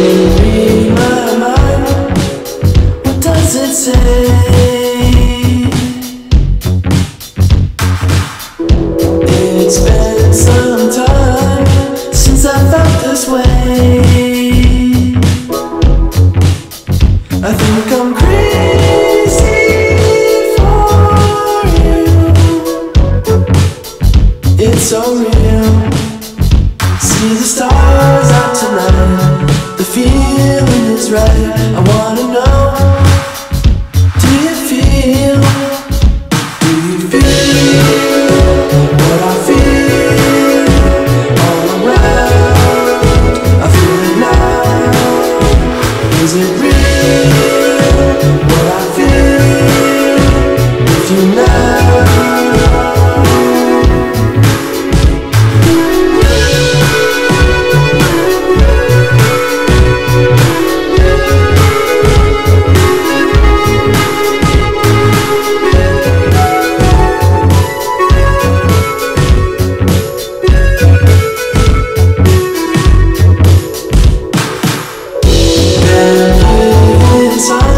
read my mind? What does it say? It's been some time since I felt this way. I think I'm crazy for you. It's so real. See the stars out tonight. The feeling is right. I wanna know, do you feel? Do you feel what I feel all around? I feel it now. Is it real what I feel with you now? Inside